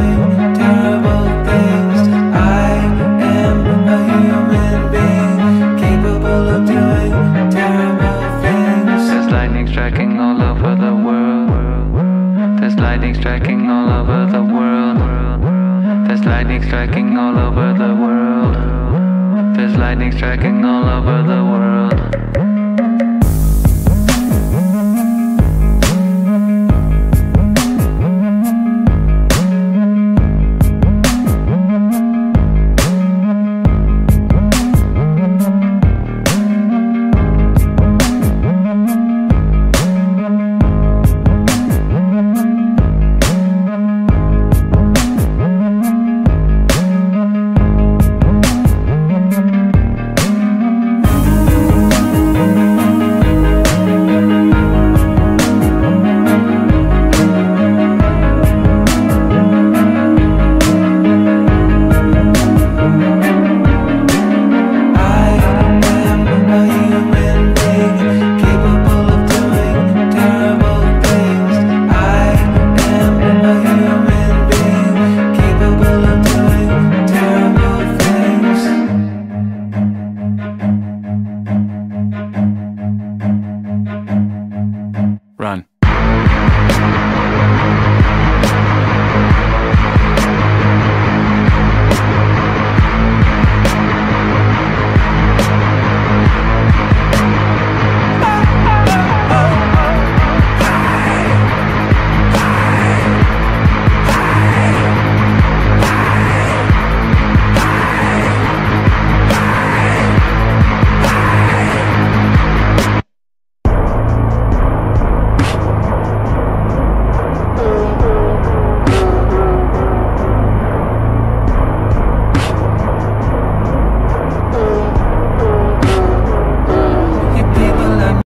doing terrible things. I am a human being capable of doing terrible things. There's lightning striking all over the world. There's lightning striking all over the world. There's lightning striking all over the world. There's lightning striking all over the world.